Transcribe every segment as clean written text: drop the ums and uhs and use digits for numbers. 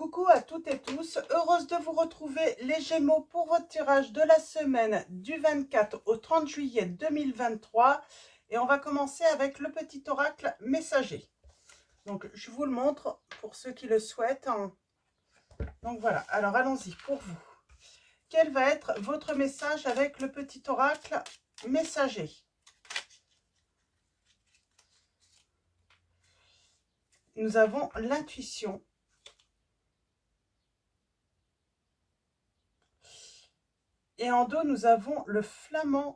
Coucou à toutes et tous, heureuse de vous retrouver les Gémeaux pour votre tirage de la semaine du 24 au 30 juillet 2023 et on va commencer avec le petit oracle messager. Donc je vous le montre pour ceux qui le souhaitent. Donc voilà, alors allons-y pour vous. Quel va être votre message avec le petit oracle messager? Nous avons l'intuition. Et en dos, nous avons le flamand.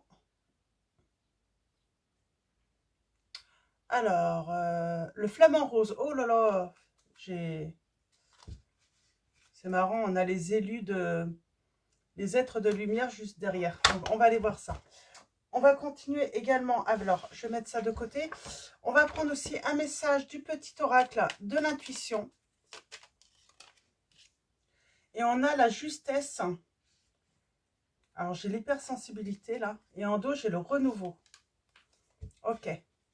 Alors, le flamant rose. Oh là là, c'est marrant, on a les élus les êtres de lumière juste derrière. Donc, on va aller voir ça. On va continuer également. Alors, je vais mettre ça de côté. On va prendre aussi un message du petit oracle de l'intuition. Et on a la justesse. Alors, j'ai l'hypersensibilité là. Et en dos, j'ai le renouveau. Ok.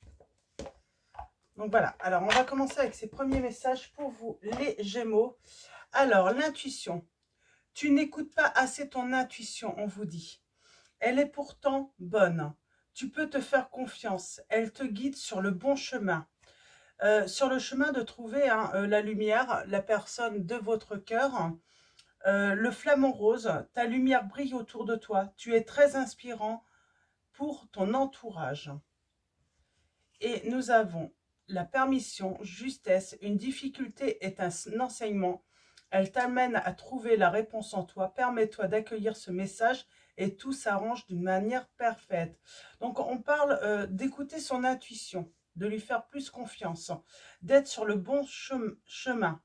Donc voilà. Alors, on va commencer avec ces premiers messages pour vous, les Gémeaux. Alors, l'intuition. Tu n'écoutes pas assez ton intuition, on vous dit. Elle est pourtant bonne. Tu peux te faire confiance. Elle te guide sur le bon chemin. Sur le chemin de trouver la lumière, la personne de votre cœur. Le flamant rose, ta lumière brille autour de toi. Tu es très inspirant pour ton entourage. Et nous avons la permission, justesse, une difficulté est un enseignement. Elle t'amène à trouver la réponse en toi. Permets-toi d'accueillir ce message et tout s'arrange d'une manière parfaite. Donc, on parle d'écouter son intuition, de lui faire plus confiance, d'être sur le bon chemin.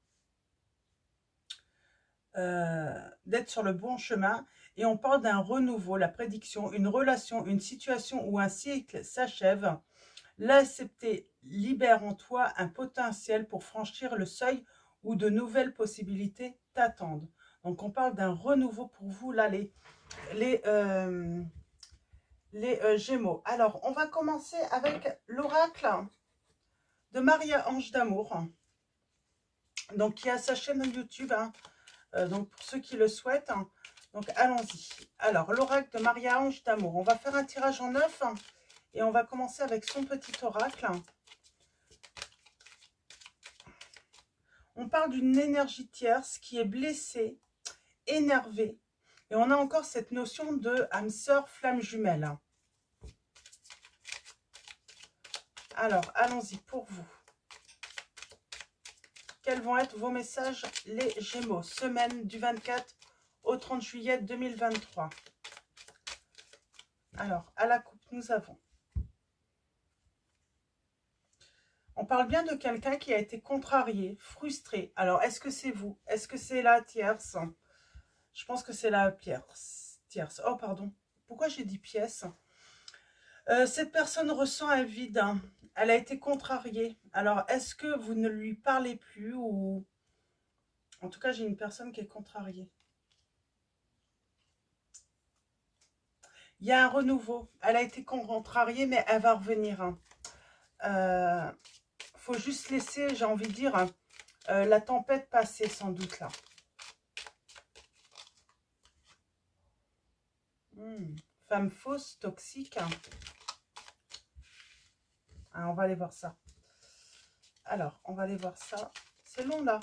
D'être sur le bon chemin. Et on parle d'un renouveau, la prédiction, une relation, une situation où un cycle s'achève. L'accepter libère en toi un potentiel pour franchir le seuil où de nouvelles possibilités t'attendent. Donc, on parle d'un renouveau pour vous, là, les Gémeaux. Alors, on va commencer avec l'oracle de Maria Ange d'Amour, donc qui a sa chaîne YouTube, donc pour ceux qui le souhaitent. Donc, allons-y. Alors, l'oracle de Maria Ange d'Amour. On va faire un tirage en 9 et on va commencer avec son petit oracle. On parle d'une énergie tierce qui est blessée, énervée. Et on a encore cette notion de âme sœur, flamme jumelle. Alors, allons-y pour vous. Quels vont être vos messages, les Gémeaux? Semaine du 24 au 30 juillet 2023. Alors, à la coupe, nous avons. On parle bien de quelqu'un qui a été contrarié, frustré. Alors, est-ce que c'est vous? Est-ce que c'est la tierce? Je pense que c'est la tierce. Oh, pardon. Pourquoi j'ai dit pièce? Cette personne ressent un vide. Elle a été contrariée. Alors, est-ce que vous ne lui parlez plus ou... En tout cas, j'ai une personne qui est contrariée. Il y a un renouveau. Elle a été contrariée, mais elle va revenir. Faut juste laisser, j'ai envie de dire, la tempête passer sans doute là. Femme fausse, toxique. On va aller voir ça. Alors, on va aller voir ça. C'est long là.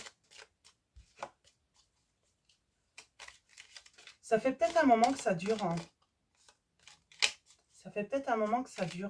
Ça fait peut-être un moment que ça dure. Ça fait peut-être un moment que ça dure.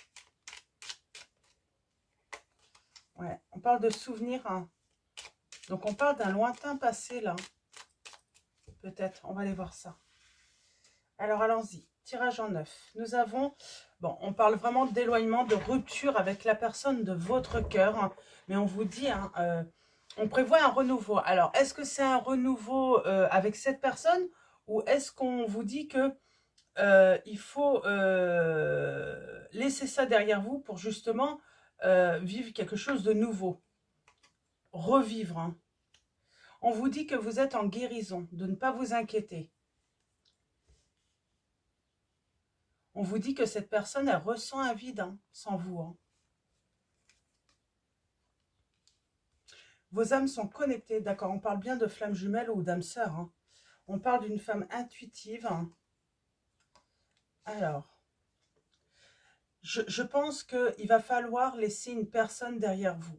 Ouais, on parle de souvenirs. Donc, on parle d'un lointain passé, là. Peut-être, on va aller voir ça. Alors, allons-y. Tirage en 9. Nous avons... Bon, on parle vraiment d'éloignement, de rupture avec la personne de votre cœur. Mais on vous dit, on prévoit un renouveau. Alors, est-ce que c'est un renouveau avec cette personne? Ou est-ce qu'on vous dit que il faut laisser ça derrière vous pour justement vivre quelque chose de nouveau, revivre. On vous dit que vous êtes en guérison, de ne pas vous inquiéter. On vous dit que cette personne, elle ressent un vide sans vous. Vos âmes sont connectées, d'accord. On parle bien de flamme jumelle ou d'âme sœur. Hein. On parle d'une femme intuitive. Alors, je pense qu'il va falloir laisser une personne derrière vous.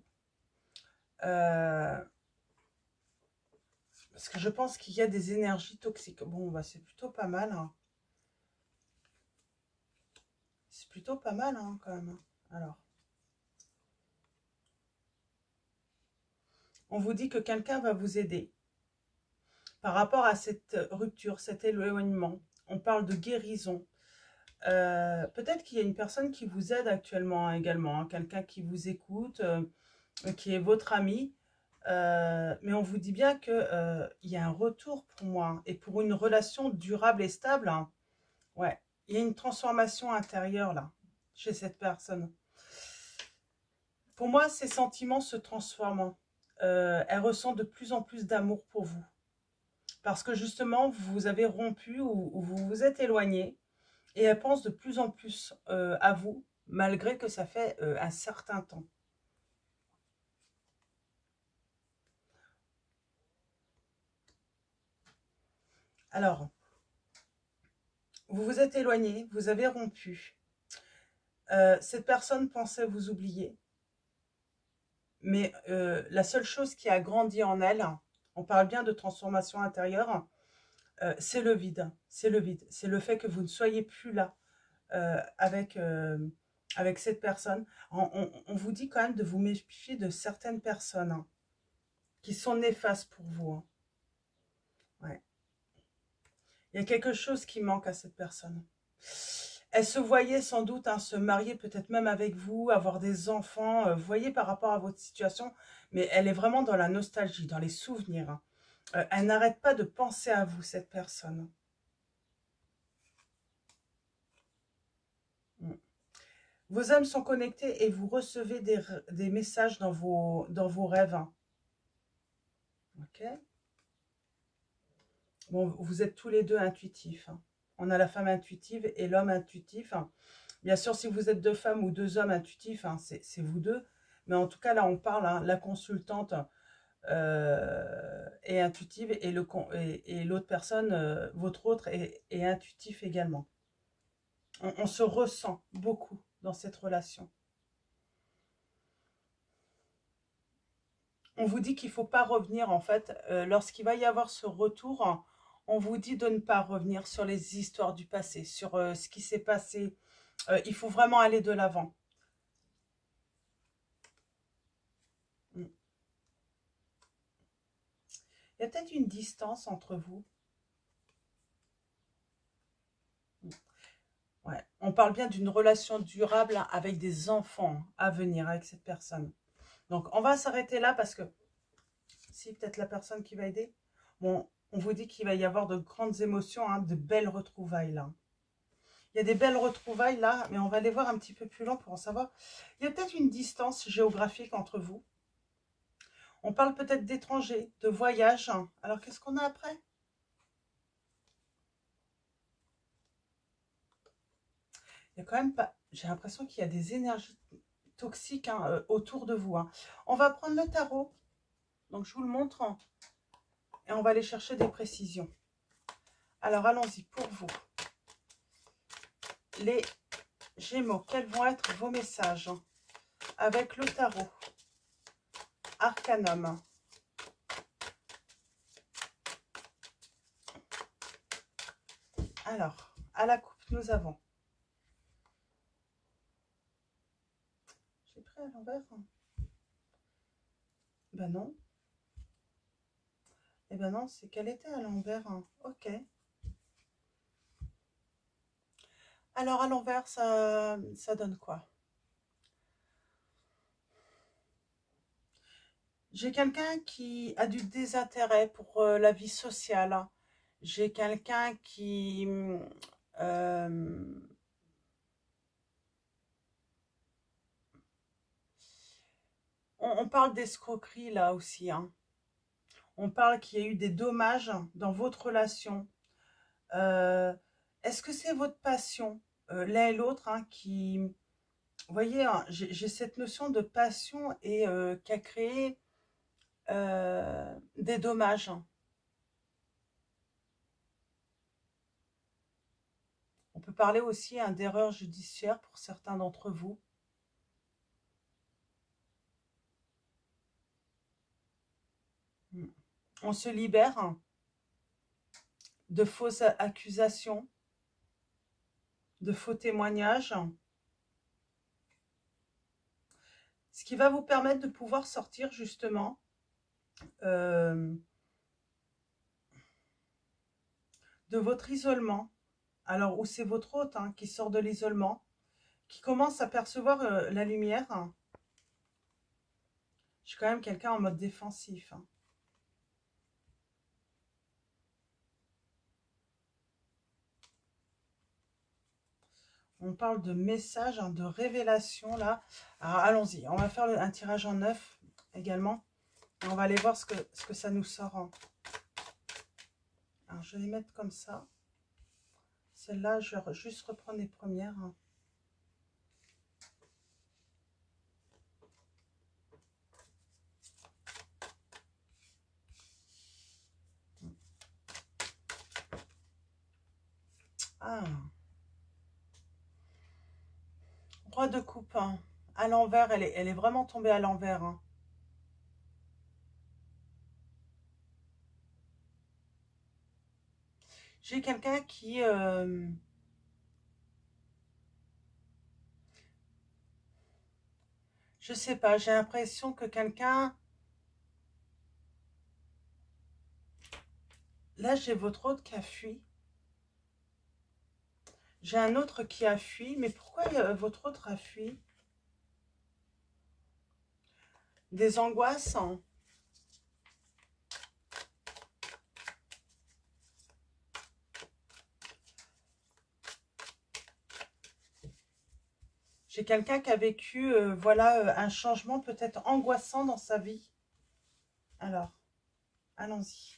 Parce que je pense qu'il y a des énergies toxiques. Bon, bah, c'est plutôt pas mal. Hein. C'est plutôt pas mal, hein, quand même. Alors, on vous dit que quelqu'un va vous aider. Par rapport à cette rupture, cet éloignement, on parle de guérison. Peut-être qu'il y a une personne qui vous aide actuellement hein, également. Hein, quelqu'un qui vous écoute, qui est votre ami. Mais on vous dit bien qu'il y a un retour pour moi. Et pour une relation durable et stable, hein, ouais, il y a une transformation intérieure là, chez cette personne. Pour moi, ses sentiments se transforment. Elle ressent de plus en plus d'amour pour vous. Parce que justement, vous avez rompu ou vous vous êtes éloigné. Et elle pense de plus en plus à vous, malgré que ça fait un certain temps. Alors, vous vous êtes éloigné, vous avez rompu. Cette personne pensait vous oublier. Mais la seule chose qui a grandi en elle, on parle bien de transformation intérieure, c'est le vide. C'est le vide. C'est le fait que vous ne soyez plus là avec cette personne. On vous dit quand même de vous méfier de certaines personnes hein, qui sont néfastes pour vous. Hein. Ouais. Il y a quelque chose qui manque à cette personne. Elle se voyait sans doute hein, se marier peut-être même avec vous, avoir des enfants, vous voyez par rapport à votre situation, mais elle est vraiment dans la nostalgie, dans les souvenirs. Hein. Elle n'arrête pas de penser à vous, cette personne. Mm. Vos âmes sont connectées et vous recevez des messages dans vos rêves. Hein. Ok. Bon, vous êtes tous les deux intuitifs. Hein. On a la femme intuitive et l'homme intuitif. Hein. Bien sûr, si vous êtes deux femmes ou deux hommes intuitifs, hein, c'est vous deux. Mais en tout cas, là, on parle, hein, la consultante est intuitive et l'autre personne, votre autre, est intuitif également. On se ressent beaucoup dans cette relation. On vous dit qu'il ne faut pas revenir, en fait, lorsqu'il va y avoir ce retour, hein, on vous dit de ne pas revenir sur les histoires du passé, sur ce qui s'est passé. Il faut vraiment aller de l'avant. Mm. Il y a peut-être une distance entre vous. Mm. Ouais. On parle bien d'une relation durable hein, avec des enfants à venir avec cette personne. Donc, on va s'arrêter là parce que si peut-être la personne qui va aider, bon, on vous dit qu'il va y avoir de grandes émotions, hein, de belles retrouvailles là. Il y a des belles retrouvailles là, mais on va les voir un petit peu plus loin pour en savoir. Il y a peut-être une distance géographique entre vous. On parle peut-être d'étrangers, de voyage. Alors, qu'est-ce qu'on a après? Il y a quand même pas... J'ai l'impression qu'il y a des énergies toxiques hein, autour de vous. Hein. On va prendre le tarot. Donc, je vous le montre. Hein, et on va aller chercher des précisions. Alors, allons-y pour vous. Les Gémeaux, quels vont être vos messages hein, avec le tarot? Arcanum. Alors, à la coupe, nous avons... J'ai pris à l'envers. Ben non. Eh ben non, c'est qu'elle était à l'envers. Hein. Ok. Alors, à l'envers, ça donne quoi? J'ai quelqu'un qui a du désintérêt pour la vie sociale. Hein. J'ai quelqu'un qui... on parle d'escroquerie là aussi. Hein. On parle qu'il y a eu des dommages dans votre relation. Est-ce que c'est votre passion, l'un et l'autre, hein, qui... Vous voyez, hein, j'ai cette notion de passion et qui a créé des dommages. On peut parler aussi hein, d'erreurs judiciaires pour certains d'entre vous. On se libère de fausses accusations, de faux témoignages, ce qui va vous permettre de pouvoir sortir justement de votre isolement. Alors, où c'est votre hôte hein, qui sort de l'isolement, qui commence à percevoir la lumière. Je suis quand même quelqu'un en mode défensif. Hein. On parle de message, hein, de révélation là. Alors allons-y, on va faire un tirage en 9 également. Et on va aller voir ce que ça nous sort. Hein. Alors je vais les mettre comme ça. Celle-là, je vais juste reprendre les premières. Hein. Ah. Roi de coupe. Hein. À l'envers, elle est vraiment tombée à l'envers. Hein. J'ai quelqu'un qui... je sais pas, j'ai l'impression que quelqu'un... Là, j'ai votre autre qui a fui. J'ai un autre qui a fui. Mais pourquoi votre autre a fui? Des angoisses. Hein. J'ai quelqu'un qui a vécu, voilà, un changement peut-être angoissant dans sa vie. Alors, allons-y.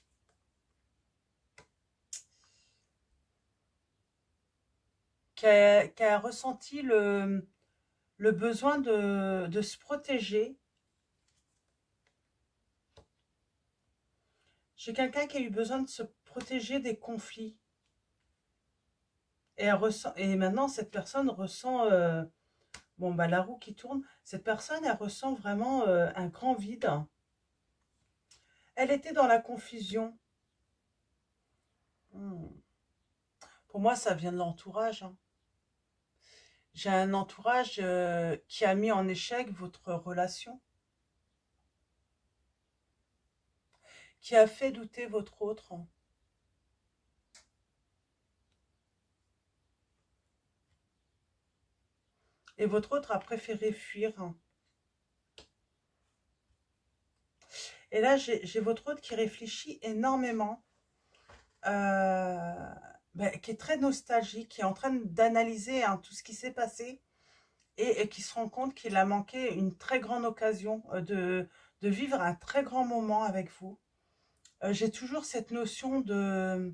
Qui a ressenti le besoin de se protéger. J'ai quelqu'un qui a eu besoin de se protéger des conflits. Et maintenant, cette personne ressent... bon, bah, la roue qui tourne. Cette personne, elle ressent vraiment un grand vide. Elle était dans la confusion. Pour moi, ça vient de l'entourage. Hein. J'ai un entourage qui a mis en échec votre relation. Qui a fait douter votre autre. Et votre autre a préféré fuir. Et là, j'ai votre autre qui réfléchit énormément. Qui est très nostalgique, qui est en train d'analyser hein, tout ce qui s'est passé. Et qui se rend compte qu'il a manqué une très grande occasion de vivre un très grand moment avec vous. J'ai toujours cette notion de...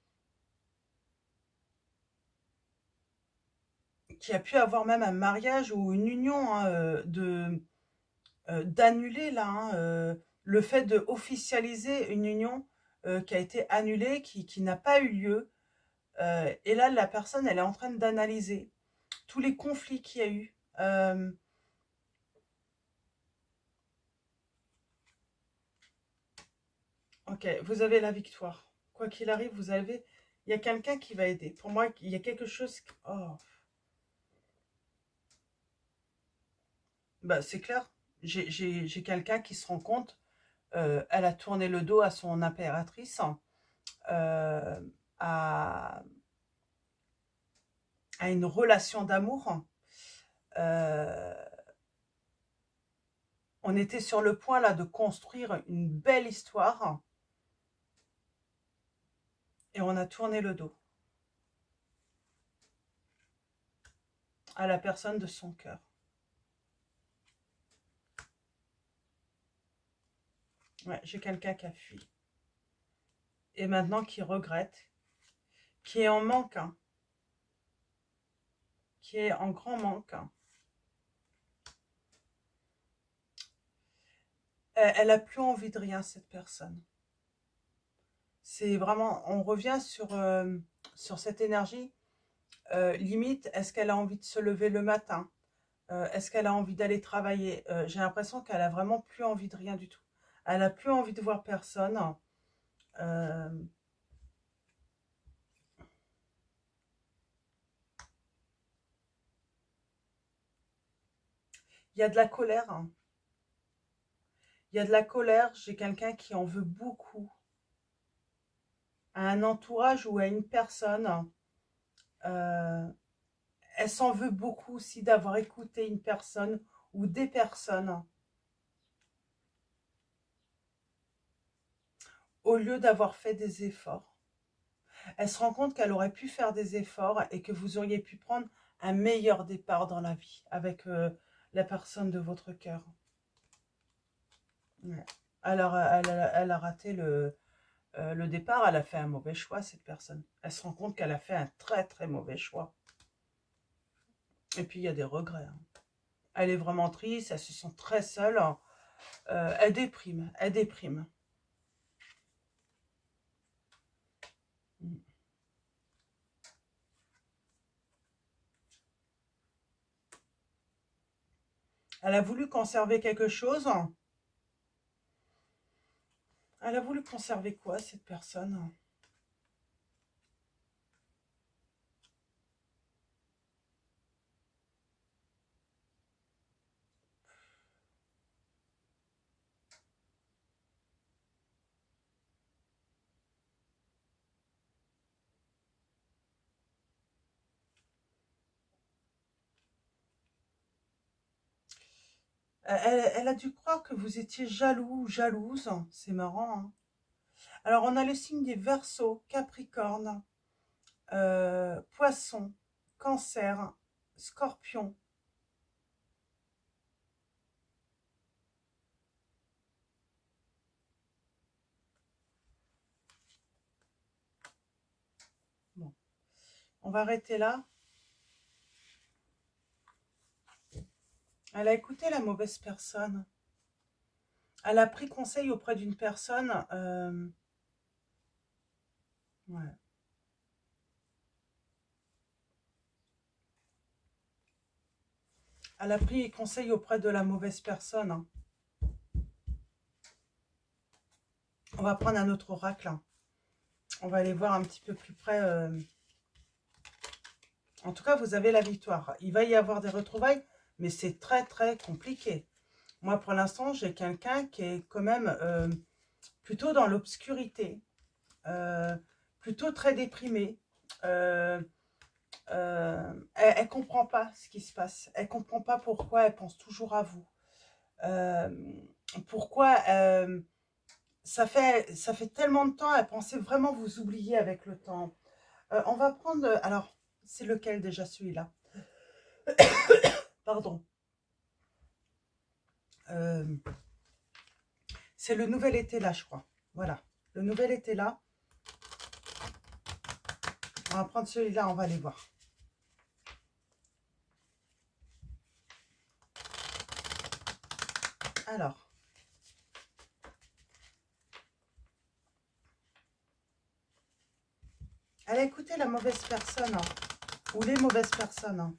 qui a pu avoir même un mariage ou une union, hein, d'annuler là, hein, le fait de officialiser une union qui a été annulée, qui n'a pas eu lieu. Et là, la personne, elle est en train d'analyser tous les conflits qu'il y a eu. Ok, vous avez la victoire. Quoi qu'il arrive, vous avez... Il y a quelqu'un qui va aider. Pour moi, il y a quelque chose... Oh. Bah, c'est clair. J'ai quelqu'un qui se rend compte. Elle a tourné le dos à son impératrice. Euh, à, à une relation d'amour. On était sur le point là de construire une belle histoire. Et on a tourné le dos. À la personne de son cœur. Ouais, j'ai quelqu'un qui a fui. Et maintenant qui regrette. Qui est en manque. Hein. Qui est en grand manque. Hein. Elle a plus envie de rien, cette personne. C'est vraiment, on revient sur cette énergie. Limite, est-ce qu'elle a envie de se lever le matin? Est-ce qu'elle a envie d'aller travailler? J'ai l'impression qu'elle a vraiment plus envie de rien du tout. Elle a plus envie de voir personne. Euh, Il y a de la colère, hein. Il y a de la colère. J'ai quelqu'un qui en veut beaucoup à un entourage ou à une personne. Euh, Elle s'en veut beaucoup aussi d'avoir écouté une personne ou des personnes au lieu d'avoir fait des efforts. Elle se rend compte qu'elle aurait pu faire des efforts et que vous auriez pu prendre un meilleur départ dans la vie avec la personne de votre cœur. Ouais. Elle a raté le départ, elle a fait un mauvais choix, cette personne. Elle se rend compte qu'elle a fait un très très mauvais choix. Et puis il y a des regrets, hein. Elle est vraiment triste, elle se sent très seule. Elle déprime, elle déprime. Elle a voulu conserver quelque chose. Elle a voulu conserver quoi, cette personne? Elle a dû croire que vous étiez jaloux ou jalouse. C'est marrant, hein. Alors, on a le signe des Verseaux, Capricorne, Poisson, Cancer, Scorpion. Bon, on va arrêter là. Elle a écouté la mauvaise personne. Elle a pris conseil auprès d'une personne. Ouais. Elle a pris conseil auprès de la mauvaise personne, hein. On va prendre un autre oracle, hein. On va aller voir un petit peu plus près. En tout cas, vous avez la victoire. Il va y avoir des retrouvailles, mais c'est très, très compliqué. Moi, pour l'instant, j'ai quelqu'un qui est quand même plutôt dans l'obscurité, plutôt très déprimé. Elle comprend pas ce qui se passe. Elle comprend pas pourquoi elle pense toujours à vous. Euh, Pourquoi ça fait tellement de temps, elle pensait vraiment vous oublier avec le temps. On va prendre... alors, c'est lequel déjà celui-là? Pardon. Euh, c'est le nouvel été là, je crois. Voilà. Le nouvel été là. On va prendre celui-là, on va aller voir. Alors. Elle a écouté la mauvaise personne, hein, ou les mauvaises personnes, hein.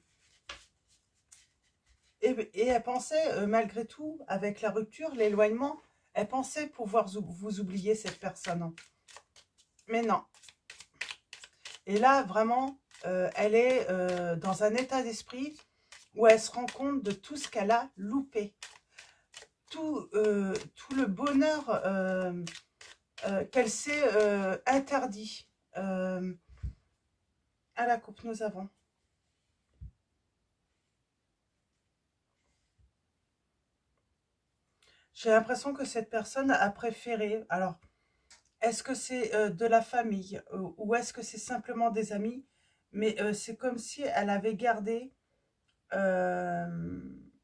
Et elle pensait, malgré tout, avec la rupture, l'éloignement, elle pensait pouvoir vous oublier, cette personne, hein. Mais non. Et là, vraiment, elle est dans un état d'esprit où elle se rend compte de tout ce qu'elle a loupé. Tout le bonheur qu'elle s'est interdit. À la coupe, nous avons. J'ai l'impression que cette personne a préféré... Alors, est-ce que c'est de la famille ou est-ce que c'est simplement des amis? Mais c'est comme si elle avait gardé euh,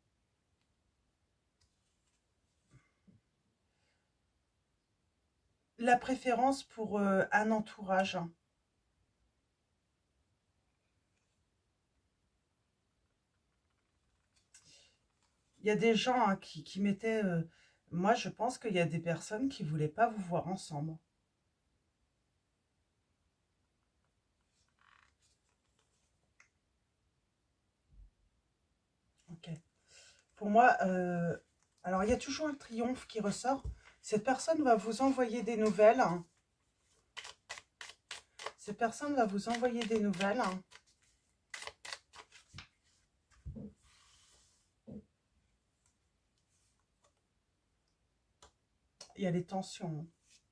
la préférence pour un entourage. Il y a des gens, hein, qui mettaient Moi, je pense qu'il y a des personnes qui ne voulaient pas vous voir ensemble. Ok. Pour moi, alors il y a toujours un triomphe qui ressort. Cette personne va vous envoyer des nouvelles. Cette personne va vous envoyer des nouvelles. Il y a des tensions.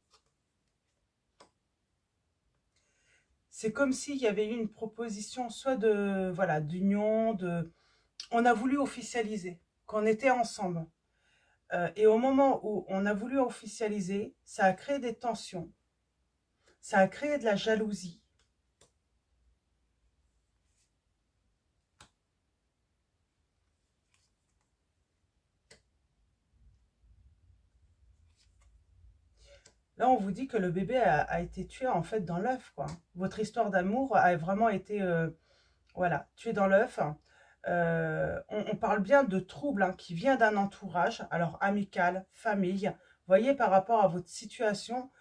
C'est comme s'il y avait eu une proposition, soit de, voilà, d'union, de... On a voulu officialiser, qu'on était ensemble. Et au moment où on a voulu officialiser, ça a créé des tensions. Ça a créé de la jalousie. Là, on vous dit que le bébé a été tué en fait dans l'œuf, quoi. Votre histoire d'amour a vraiment été, voilà, tuée dans l'œuf. On parle bien de trouble hein, qui vient d'un entourage, alors amical, famille. Vous voyez, par rapport à votre situation,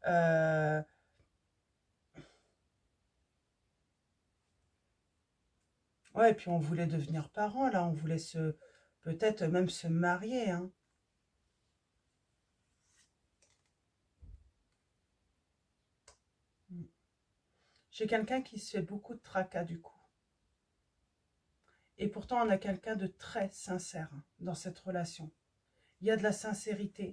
ouais, et puis on voulait devenir parents, là, on voulait se, peut-être même se marier, hein. J'ai quelqu'un qui se fait beaucoup de tracas, du coup. Et pourtant, on a quelqu'un de très sincère hein, dans cette relation. Il y a de la sincérité.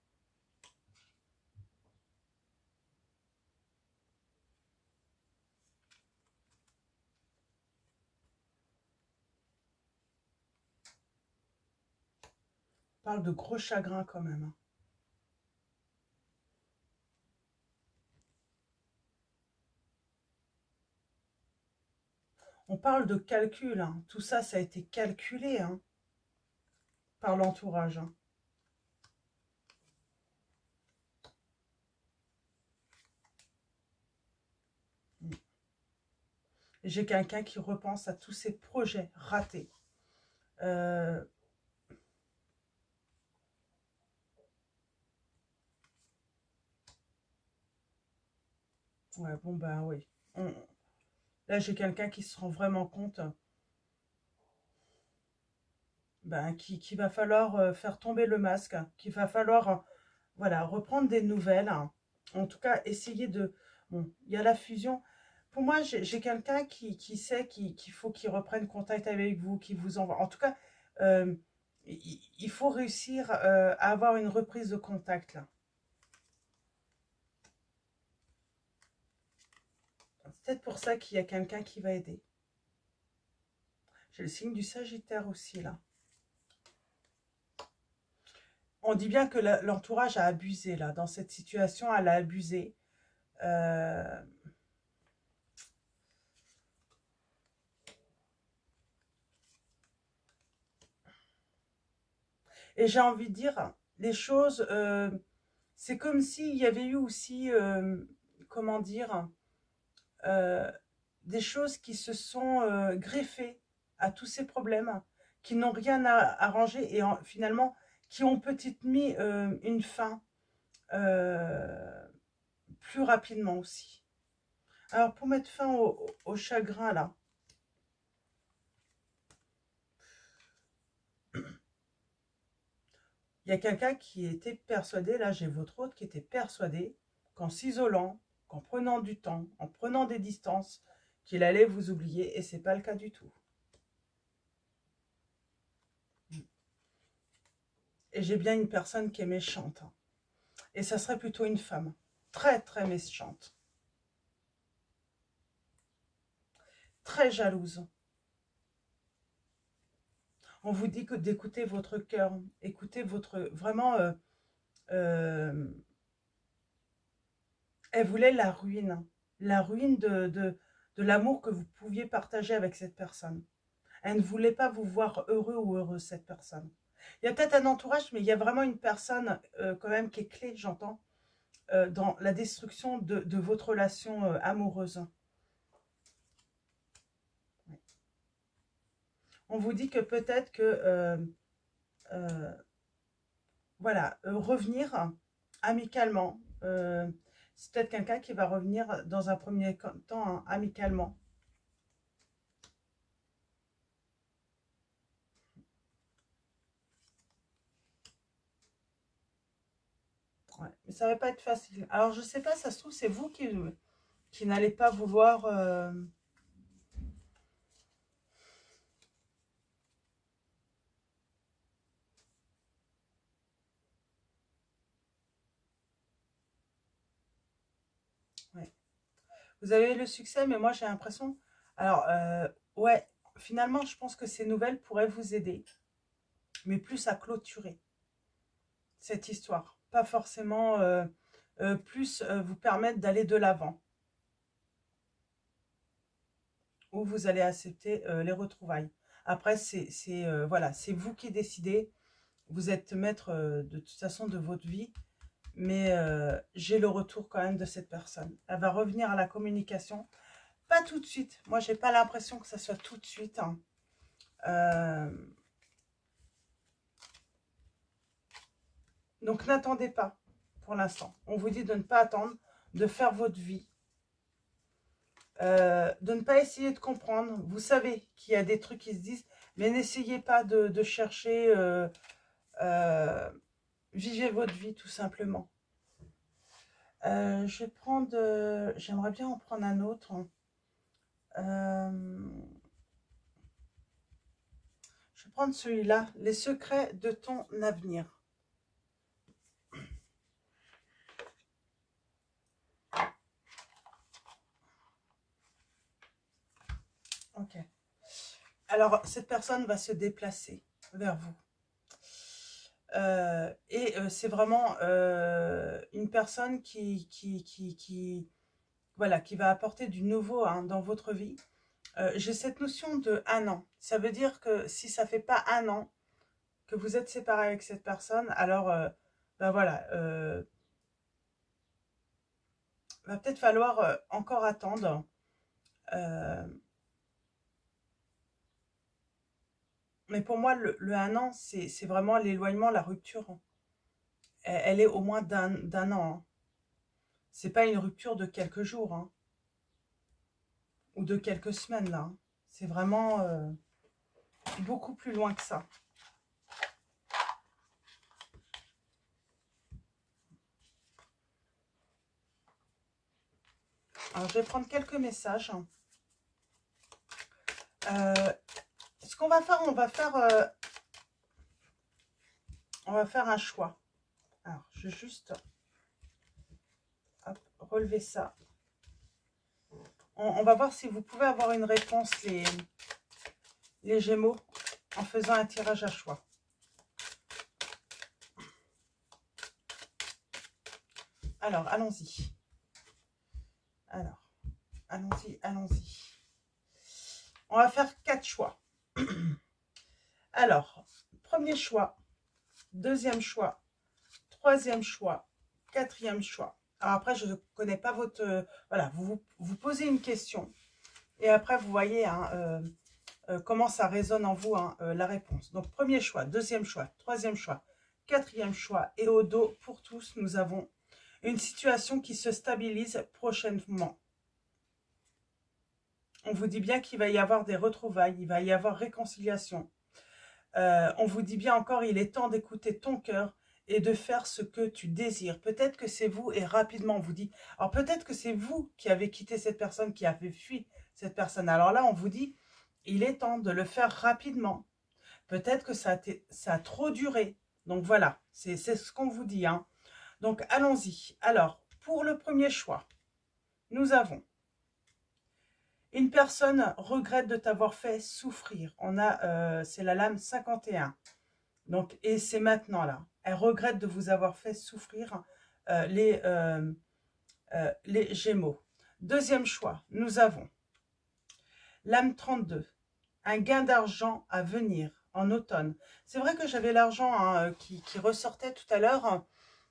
On parle de gros chagrin quand même, hein. On parle de calcul, hein. Tout ça, ça a été calculé hein, par l'entourage, hein. J'ai quelqu'un qui repense à tous ses projets ratés. Euh, ouais, bon ben oui. Là, j'ai quelqu'un qui se rend vraiment compte ben, qu'il va falloir faire tomber le masque, qu'il va falloir voilà, reprendre des nouvelles. Hein. En tout cas, essayer de... Bon, il y a la fusion. Pour moi, j'ai quelqu'un qui sait qu'il faut qu'il reprenne contact avec vous, qui vous envoie. En tout cas, il faut réussir à avoir une reprise de contact. Là. C'est peut-être pour ça qu'il y a quelqu'un qui va aider. J'ai le signe du Sagittaire aussi, là. On dit bien que l'entourage a abusé, là. Dans cette situation, elle a abusé. Euh, Et j'ai envie de dire, les choses, c'est comme s'il y avait eu aussi, comment dire, euh, des choses qui se sont greffées à tous ces problèmes, qui n'ont rien à arranger et finalement qui ont peut-être mis une fin euh, plus rapidement aussi. Alors pour mettre fin au chagrin là, il y a quelqu'un qui était persuadé, là j'ai votre autre qui était persuadé qu'en s'isolant, qu'en prenant du temps, en prenant des distances, qu'il allait vous oublier et c'est pas le cas du tout. Et j'ai bien une personne qui est méchante. Hein. Et ça serait plutôt une femme. Très très méchante. Très jalouse. On vous dit que d'écouter votre cœur. Écoutez votre... Vraiment... euh, elle voulait la ruine. La ruine de l'amour que vous pouviez partager avec cette personne. Elle ne voulait pas vous voir heureux ou heureuse, cette personne. Il y a peut-être un entourage, mais il y a vraiment une personne quand même qui est clé, j'entends, dans la destruction de votre relation amoureuse. On vous dit que peut-être que voilà, revenir amicalement. C'est peut-être quelqu'un qui va revenir dans un premier temps hein, amicalement. Ouais, mais ça va pas être facile. Alors, je sais pas, ça se trouve, c'est vous qui n'allez pas vouloir... ouais. Vous avez le succès, mais moi, j'ai l'impression... Alors, ouais, finalement, je pense que ces nouvelles pourraient vous aider, mais plus à clôturer cette histoire. Pas forcément plus vous permettre d'aller de l'avant. Où vous allez accepter les retrouvailles. Après, voilà, c'est vous qui décidez. Vous êtes maître de toute façon de votre vie. Mais j'ai le retour quand même de cette personne. Elle va revenir à la communication. Pas tout de suite. Moi, j'ai pas l'impression que ça soit tout de suite. Hein. Donc, n'attendez pas pour l'instant. On vous dit de ne pas attendre, de faire votre vie. De ne pas essayer de comprendre. Vous savez qu'il y a des trucs qui se disent, mais n'essayez pas de chercher... vivez votre vie tout simplement. Je vais prendre... J'aimerais bien en prendre un autre. Je vais prendre celui-là. Les secrets de ton avenir. Ok. Alors, cette personne va se déplacer vers vous. C'est vraiment une personne voilà, qui va apporter du nouveau hein, dans votre vie. J'ai cette notion de 1 an. Ça veut dire que si ça fait pas 1 an que vous êtes séparé avec cette personne, alors ben voilà, va peut-être falloir encore attendre. Mais pour moi, le 1 an, c'est vraiment l'éloignement, la rupture. Elle est au moins d'un an. Hein. C'est pas une rupture de quelques jours. Hein. Ou de quelques semaines, là. Hein. C'est vraiment beaucoup plus loin que ça. Alors, je vais prendre quelques messages. Ce qu'on va faire, on va faire un choix. Alors, je vais juste hop, relever ça. On va voir si vous pouvez avoir une réponse, les Gémeaux, en faisant un tirage à choix. Alors, allons-y. Alors, allons-y, allons-y. On va faire 4 choix. Alors, premier choix, deuxième choix, troisième choix, quatrième choix. Alors après, je ne connais pas votre... voilà, vous posez une question. Et après, vous voyez hein, comment ça résonne en vous, hein, la réponse. Donc, premier choix, deuxième choix, troisième choix, quatrième choix. Et au dos, pour tous, nous avons une situation qui se stabilise prochainement. On vous dit bien qu'il va y avoir des retrouvailles, il va y avoir réconciliation. On vous dit bien encore, il est temps d'écouter ton cœur et de faire ce que tu désires. Peut-être que c'est vous et rapidement on vous dit. Alors peut-être que c'est vous qui avez quitté cette personne, qui avez fui cette personne. Alors là, on vous dit, il est temps de le faire rapidement. Peut-être que ça a trop duré. Donc voilà, c'est ce qu'on vous dit. Hein. Donc allons-y. Alors, pour le premier choix, nous avons une personne regrette de t'avoir fait souffrir. On a, c'est la lame 51. Donc, et c'est maintenant là. Elle regrette de vous avoir fait souffrir les Gémeaux. Deuxième choix, nous avons l'âme 32. Un gain d'argent à venir en automne. C'est vrai que j'avais l'argent hein, qui ressortait tout à l'heure.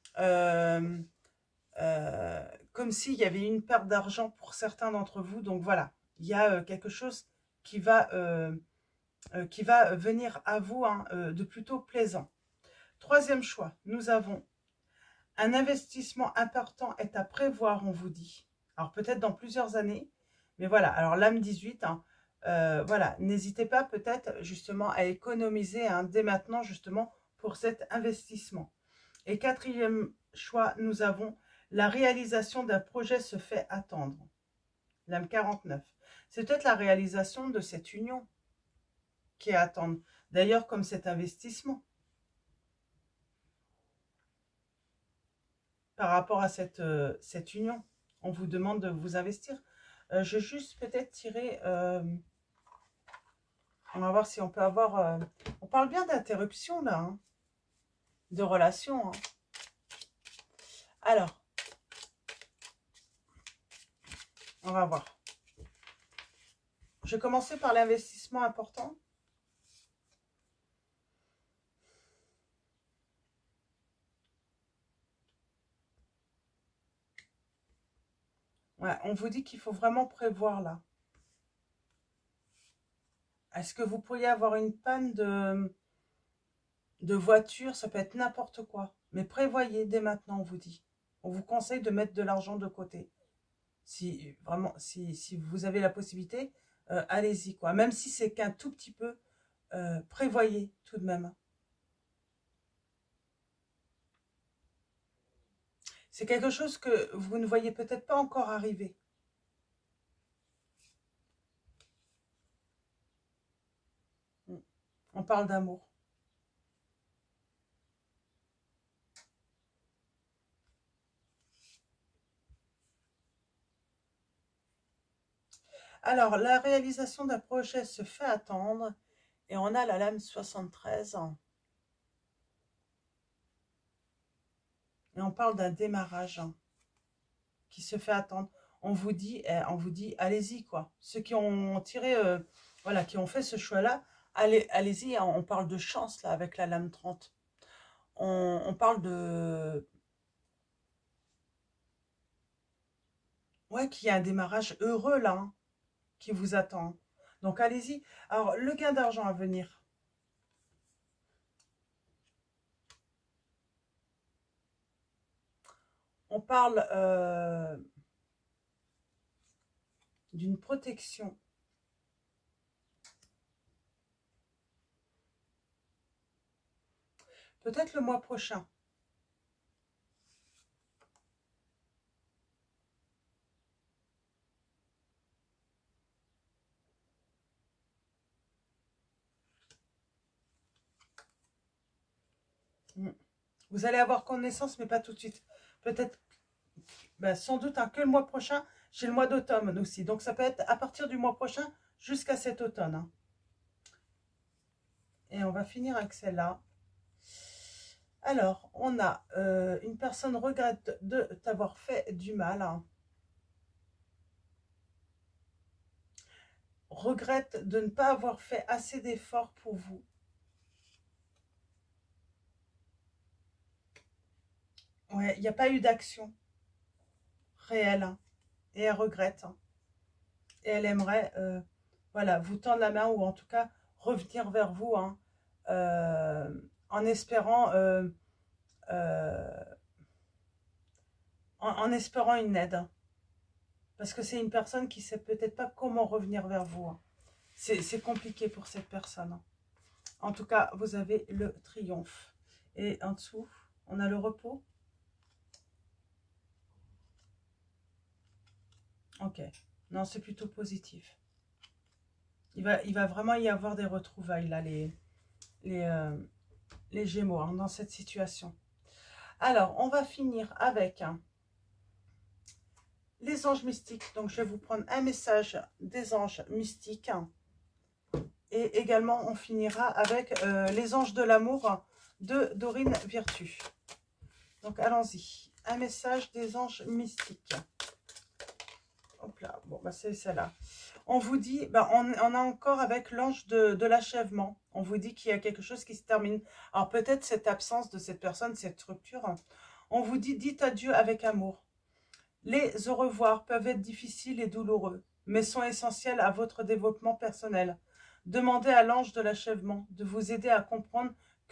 Comme s'il y avait une perte d'argent pour certains d'entre vous. Donc voilà, il y a quelque chose qui va venir à vous hein, de plutôt plaisant. Troisième choix, nous avons un investissement important est à prévoir, on vous dit. Alors peut-être dans plusieurs années, mais voilà. Alors l'âme 18, hein, voilà, n'hésitez pas peut-être justement à économiser hein, dès maintenant justement pour cet investissement. Et quatrième choix, nous avons la réalisation d'un projet se fait attendre. L'âme 49. C'est peut-être la réalisation de cette union qui est à attendre. D'ailleurs, comme cet investissement. Par rapport à cette union, on vous demande de vous investir. Je vais juste peut-être tirer... on va voir si on peut avoir... on parle bien d'interruption là, hein, de relation. Hein. Alors, on va voir. Je vais commencer par l'investissement important. Ouais, on vous dit qu'il faut vraiment prévoir là. Est-ce que vous pourriez avoir une panne de voiture? Ça peut être n'importe quoi. Mais prévoyez dès maintenant, on vous dit. On vous conseille de mettre de l'argent de côté. Si vraiment, si vous avez la possibilité, allez-y, quoi. Même si c'est qu'un tout petit peu, prévoyez tout de même. C'est quelque chose que vous ne voyez peut-être pas encore arriver. On parle d'amour. Alors, la réalisation d'un projet se fait attendre. Et on a la lame 73. Et on parle d'un démarrage qui se fait attendre. On vous dit allez-y, quoi. Ceux qui ont tiré, voilà, qui ont fait ce choix-là, allez-y. On parle de chance, là, avec la lame 30. On parle de... Ouais, qu'il y a un démarrage heureux, là, hein, qui vous attend. Donc, allez-y. Alors, le gain d'argent à venir. On parle d'une protection. Peut-être le mois prochain. Vous allez avoir connaissance, mais pas tout de suite. Peut-être, ben, sans doute, hein, que le mois prochain, j'ai le mois d'automne aussi. Donc, ça peut être à partir du mois prochain jusqu'à cet automne. Hein. Et on va finir avec celle-là. Alors, on a une personne regrette de t'avoir fait du mal. Hein. Regrette de ne pas avoir fait assez d'efforts pour vous. Ouais, il n'y a pas eu d'action réelle. Hein. Et elle regrette. Hein. Et elle aimerait, voilà, vous tendre la main ou en tout cas revenir vers vous. Hein, en espérant en espérant une aide. Parce que c'est une personne qui ne sait peut-être pas comment revenir vers vous. Hein. C'est compliqué pour cette personne. Hein. En tout cas, vous avez le triomphe. Et en dessous, on a le repos. Ok. Non, c'est plutôt positif. Il va vraiment y avoir des retrouvailles, là, les Gémeaux, hein, dans cette situation. Alors, on va finir avec les anges mystiques. Donc, je vais vous prendre un message des anges mystiques. Et également, on finira avec les anges de l'amour de Dorine Virtue. Donc, allons-y. Un message des anges mystiques. Hop là. Bon, bah, c'est celle-là. On vous dit, bah, on a encore avec l'ange de l'achèvement. On vous dit qu'il y a quelque chose qui se termine. Alors, peut-être cette absence de cette personne, cette rupture. On vous dit, dites adieu avec amour. Les au revoir peuvent être difficiles et douloureux, mais sont essentiels à votre développement personnel. Demandez à l'ange de l'achèvement de vous aider à comprendre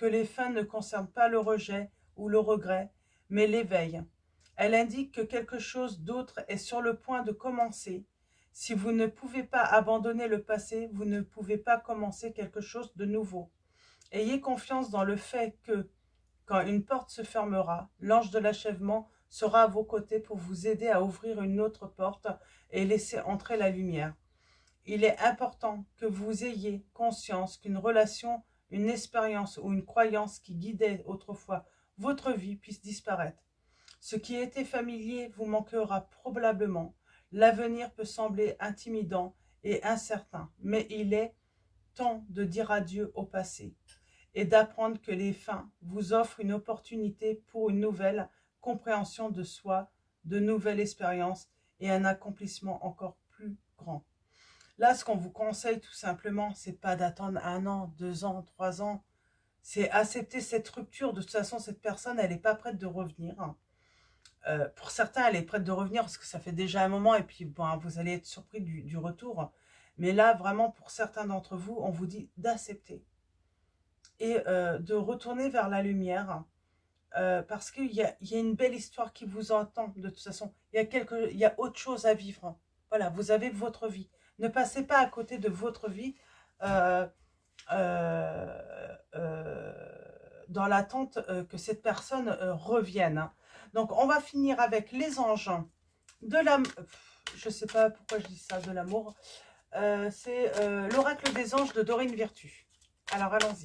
que les fins ne concernent pas le rejet ou le regret, mais l'éveil. Elle indique que quelque chose d'autre est sur le point de commencer. Si vous ne pouvez pas abandonner le passé, vous ne pouvez pas commencer quelque chose de nouveau. Ayez confiance dans le fait que, quand une porte se fermera, l'ange de l'achèvement sera à vos côtés pour vous aider à ouvrir une autre porte et laisser entrer la lumière. Il est important que vous ayez conscience qu'une relation, une expérience ou une croyance qui guidait autrefois votre vie puisse disparaître. Ce qui était familier vous manquera probablement. L'avenir peut sembler intimidant et incertain, mais il est temps de dire adieu au passé et d'apprendre que les fins vous offrent une opportunité pour une nouvelle compréhension de soi, de nouvelles expériences et un accomplissement encore plus grand. Là, ce qu'on vous conseille tout simplement, c'est pas d'attendre 1 an, 2 ans, 3 ans. C'est accepter cette rupture. De toute façon, cette personne, elle n'est pas prête de revenir. Pour certains, elle est prête de revenir parce que ça fait déjà un moment et puis bon, vous allez être surpris du retour. Mais là, vraiment, pour certains d'entre vous, on vous dit d'accepter et de retourner vers la lumière parce qu'il y a une belle histoire qui vous attend de toute façon. Il y a autre chose à vivre. Voilà, vous avez votre vie. Ne passez pas à côté de votre vie dans l'attente que cette personne revienne. Donc, on va finir avec les anges de l'amour. Je ne sais pas pourquoi je dis ça, de l'amour. C'est l'oracle des anges de Dorine Virtue. Alors, allons-y.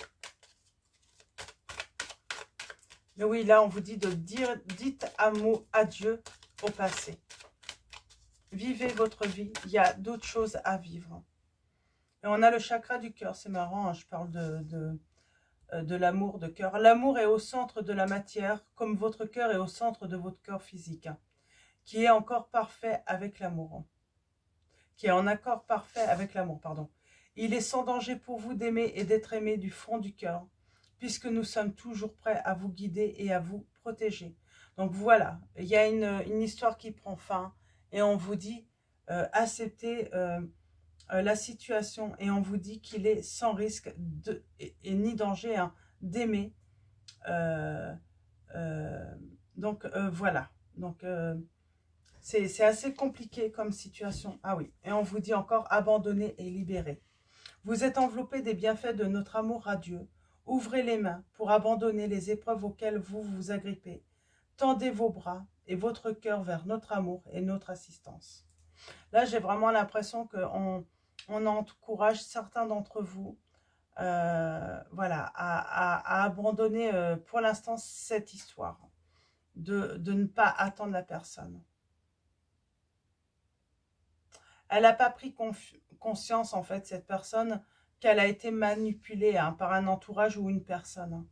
Mais oui, là, on vous dit de dire, dites adieu au passé. Vivez votre vie. Il y a d'autres choses à vivre. Et on a le chakra du cœur. C'est marrant, hein, je parle de l'amour de cœur. L'amour est au centre de la matière, comme votre cœur est au centre de votre corps physique, hein, qui est encore parfait avec l'amour. Qui est en accord parfait avec l'amour, pardon. Il est sans danger pour vous d'aimer et d'être aimé du fond du cœur, puisque nous sommes toujours prêts à vous guider et à vous protéger. Donc voilà, il y a une histoire qui prend fin, et on vous dit acceptez la situation, et on vous dit qu'il est sans risque et ni danger hein, d'aimer. Donc voilà, donc c'est assez compliqué comme situation. Ah oui, et on vous dit encore abandonner et libérer. Vous êtes enveloppé des bienfaits de notre amour radieux. Ouvrez les mains pour abandonner les épreuves auxquelles vous vous agrippez. Tendez vos bras et votre cœur vers notre amour et notre assistance. Là, j'ai vraiment l'impression qu'on encourage certains d'entre vous voilà, à abandonner pour l'instant cette histoire, de ne pas attendre la personne. Elle n'a pas pris conscience, en fait, cette personne, qu'elle a été manipulée hein, par un entourage ou une personne.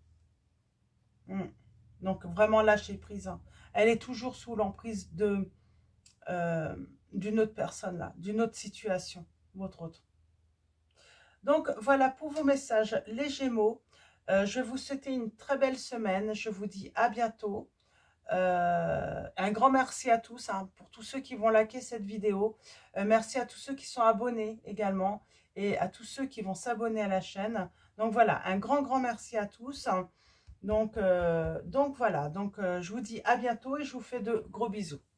Donc, vraiment lâcher prise. Hein. Elle est toujours sous l'emprise d'une autre personne, là, d'une autre situation, votre autre. Donc, voilà pour vos messages, les Gémeaux. Je vais vous souhaiter une très belle semaine. Je vous dis à bientôt. Un grand merci à tous, hein, pour tous ceux qui vont liker cette vidéo. Merci à tous ceux qui sont abonnés également et à tous ceux qui vont s'abonner à la chaîne. Donc voilà, un grand merci à tous. Donc voilà, je vous dis à bientôt et je vous fais de gros bisous.